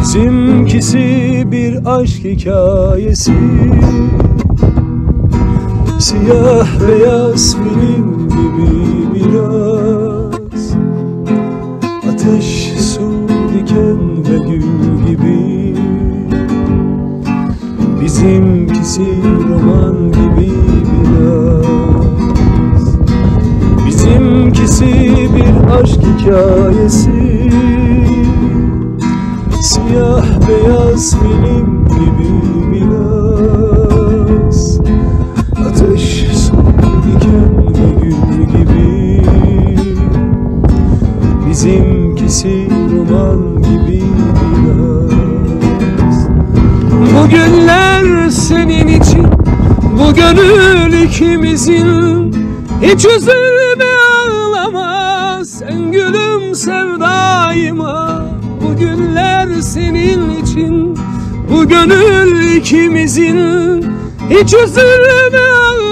Bizimkisi bir aşk hikayesi, siyah beyaz film gibi biraz. Ateş, su, diken ve gül gibi. Bizimkisi roman gibi biraz. Bizimkisi bir aşk hikayesi, siyah beyaz film gibi biraz. Ateş, su, diken ve gül gibi. Bizimkisi roman gibi biraz. Bu günler senin için, bu gönül ikimizin. Hiç üzülme, ağlama, sen gülüm sevdaima. Bu günler senin için, bu gönül ikimizin. Hiç üzülme, ağlama.